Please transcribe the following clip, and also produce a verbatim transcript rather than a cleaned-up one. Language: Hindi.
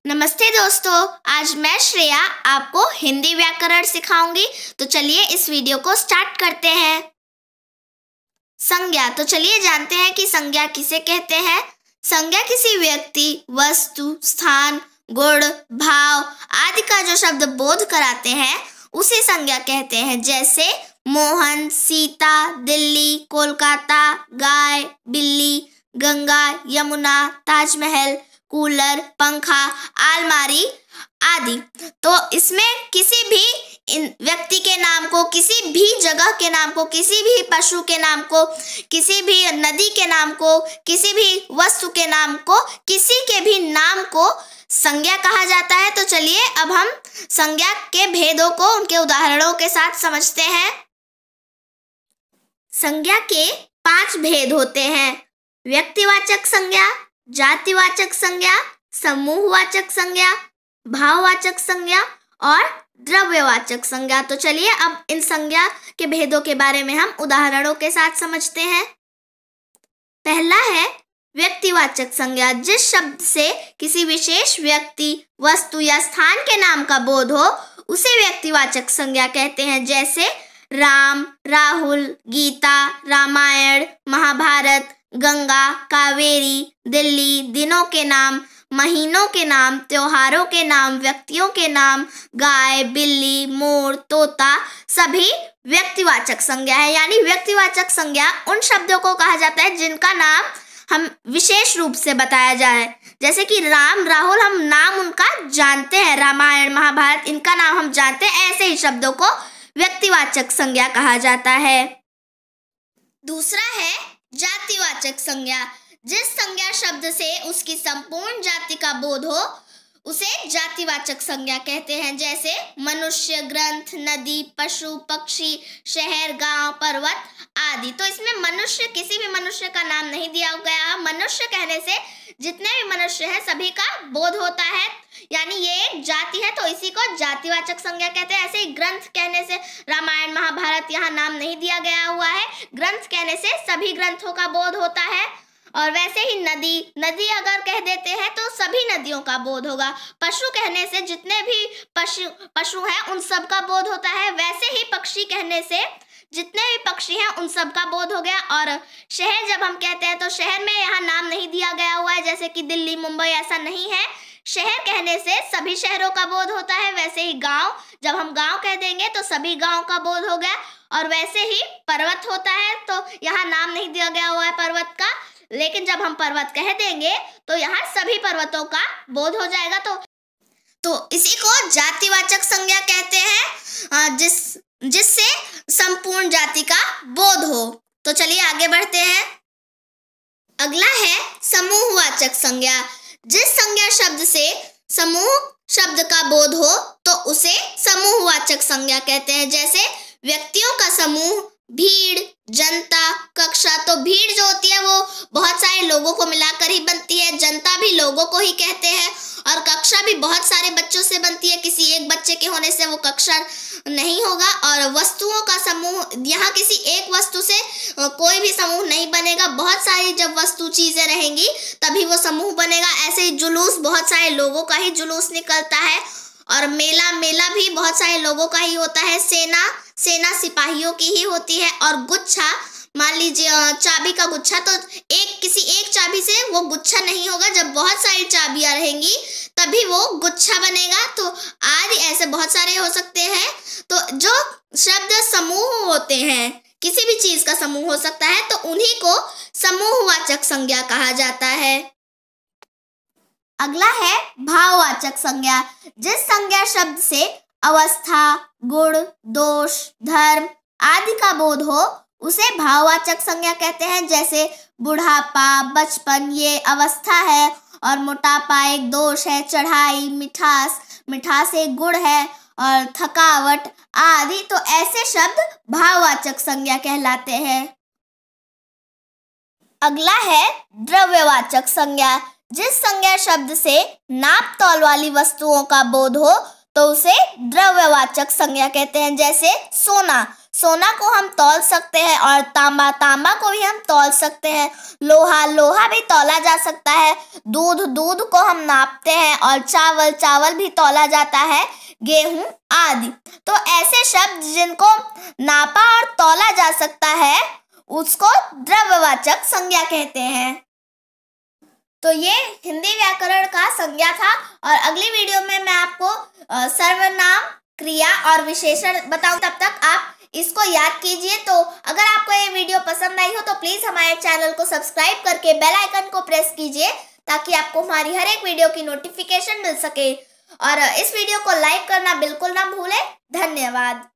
नमस्ते दोस्तों, आज मैं श्रेया आपको हिंदी व्याकरण सिखाऊंगी। तो चलिए इस वीडियो को स्टार्ट करते हैं। संज्ञा। तो चलिए जानते हैं कि संज्ञा किसे कहते हैं। संज्ञा किसी व्यक्ति, वस्तु, स्थान, गुण, भाव आदि का जो शब्द बोध कराते हैं उसे संज्ञा कहते हैं। जैसे मोहन, सीता, दिल्ली, कोलकाता, गाय, बिल्ली, गंगा, यमुना, ताजमहल, कूलर, पंखा, अलमारी आदि। तो इसमें किसी भी इन व्यक्ति के नाम को, किसी भी जगह के नाम को, किसी भी पशु के नाम को, किसी भी नदी के नाम को, किसी भी वस्तु के नाम को, किसी के भी नाम को संज्ञा कहा जाता है। तो चलिए अब हम संज्ञा के भेदों को उनके उदाहरणों के साथ समझते हैं। संज्ञा के पांच भेद होते हैं। व्यक्तिवाचक संज्ञा, जातिवाचक संज्ञा, समूहवाचक संज्ञा, भाववाचक संज्ञा और द्रव्यवाचक संज्ञा। तो चलिए अब इन संज्ञा के भेदों के बारे में हम उदाहरणों के साथ समझते हैं। पहला है व्यक्तिवाचक संज्ञा। जिस शब्द से किसी विशेष व्यक्ति, वस्तु या स्थान के नाम का बोध हो उसे व्यक्तिवाचक संज्ञा कहते हैं। जैसे राम, राहुल, गीता, रामायण, महाभारत, गंगा, कावेरी, दिल्ली, दिनों के नाम, महीनों के नाम, त्योहारों के नाम, व्यक्तियों के नाम, गाय, बिल्ली, मोर, तोता सभी व्यक्तिवाचक संज्ञा है। यानी व्यक्तिवाचक संज्ञा उन शब्दों को कहा जाता है जिनका नाम हम विशेष रूप से बताया जाए। जैसे कि राम, राहुल, हम नाम उनका जानते हैं, रामायण, महाभारत इनका नाम हम जानते हैं। ऐसे ही शब्दों को व्यक्तिवाचक संज्ञा कहा जाता है। दूसरा है जातिवाचक संज्ञा। जिस संज्ञा शब्द से उसकी संपूर्ण जाति का बोध हो उसे जातिवाचक संज्ञा कहते हैं। जैसे मनुष्य, ग्रंथ, नदी, पशु, पक्षी, शहर, गांव, पर्वत आदि। तो इसमें मनुष्य, किसी भी मनुष्य का नाम नहीं दिया गया। मनुष्य कहने से जितने भी मनुष्य हैं सभी का बोध होता है, यानी ये एक जाति है, तो इसी को जातिवाचक संज्ञा कहते हैं। ऐसे ही ग्रंथ कहने से रामायण, महाभारत यहाँ नाम नहीं दिया गया हुआ है। ग्रंथ कहने से सभी ग्रंथों का बोध होता है। और वैसे ही नदी, नदी अगर कह देते हैं तो सभी नदियों का बोध होगा। पशु कहने से जितने भी पशु पशु हैं उन सब का बोध होता है। वैसे ही पक्षी कहने से जितने भी पक्षी हैं उन सब का बोध हो गया। और शहर जब हम कहते हैं तो शहर में यहाँ नाम नहीं दिया गया हुआ है, जैसे कि दिल्ली, मुंबई, ऐसा नहीं है। शहर कहने से सभी शहरों का बोध होता है। वैसे ही गांव, जब हम गांव कह देंगे तो सभी गांव का बोध हो गया। और वैसे ही पर्वत होता है तो यहाँ नाम नहीं दिया गया हुआ है पर्वत का, लेकिन जब हम पर्वत कह देंगे तो यहाँ सभी पर्वतों का बोध हो जाएगा। तो तो इसी को जातिवाचक संज्ञा कहते हैं, जिस जिससे संपूर्ण जाति का बोध हो। तो चलिए आगे बढ़ते हैं। अगला है समूहवाचक संज्ञा। जिस संज्ञा शब्द से समूह शब्द का बोध हो तो उसे समूहवाचक संज्ञा कहते हैं। जैसे व्यक्तियों का समूह, भीड़, जनता, कक्षा। तो भीड़ जो होती है वो बहुत सारे लोगों को मिलाकर ही बनती है। जनता भी लोगों को ही कहते हैं। और कक्षा भी बहुत सारे बच्चों से बनती है, किसी एक बच्चे के होने से वो कक्षा नहीं होगा। और वस्तुओं का समूह, यहाँ किसी एक वस्तु से कोई भी समूह नहीं बनेगा। बहुत सारी जब वस्तु चीजें रहेंगी तभी वो समूह बनेगा। ऐसे ही जुलूस, बहुत सारे लोगों का ही जुलूस निकलता है। और मेला, मेला भी बहुत सारे लोगों का ही होता है। सेना, सेना सिपाहियों की ही होती है। और गुच्छा, मान लीजिए चाबी का गुच्छा, तो एक किसी एक चाबी से वो गुच्छा नहीं होगा। जब बहुत सारी चाबियां रहेंगी तभी वो गुच्छा बनेगा। तो आदि ऐसे बहुत सारे हो सकते हैं। तो जो शब्द समूह होते हैं, किसी भी चीज का समूह हो सकता है, तो उन्हीं को समूहवाचक संज्ञा कहा जाता है। अगला है भाववाचक संज्ञा। जिस संज्ञा शब्द से अवस्था, गुण, दोष, धर्म आदि का बोध हो उसे भाववाचक संज्ञा कहते हैं। जैसे बुढ़ापा, बचपन ये अवस्था है, और मोटापा एक दोष है, चढ़ाई, मिठास, मिठास एक गुण है, और थकावट आदि। तो ऐसे शब्द भाववाचक संज्ञा कहलाते हैं। अगला है द्रव्यवाचक संज्ञा। जिस संज्ञा शब्द से नाप तौल वाली वस्तुओं का बोध हो तो उसे द्रव्यवाचक संज्ञा कहते हैं। जैसे सोना, सोना को हम तौल सकते हैं और तांबा तांबा को भी हम तौल सकते हैं। लोहा लोहा भी तौला जा सकता है। दूध दूध को हम नापते हैं और चावल चावल भी तौला जाता है, गेहूं आदि। तो ऐसे शब्द जिनको नापा और तौला जा सकता है उसको द्रव्यवाचक संज्ञा कहते हैं। तो ये हिंदी व्याकरण का संज्ञा था और अगली वीडियो में मैं आपको सर्वनाम, क्रिया और विशेषण बताऊं। तब तक आप इसको याद कीजिए। तो अगर आपको ये वीडियो पसंद आई हो तो प्लीज हमारे चैनल को सब्सक्राइब करके बेल आइकन को प्रेस कीजिए ताकि आपको हमारी हर एक वीडियो की नोटिफिकेशन मिल सके। और इस वीडियो को लाइक करना बिल्कुल ना भूलें। धन्यवाद।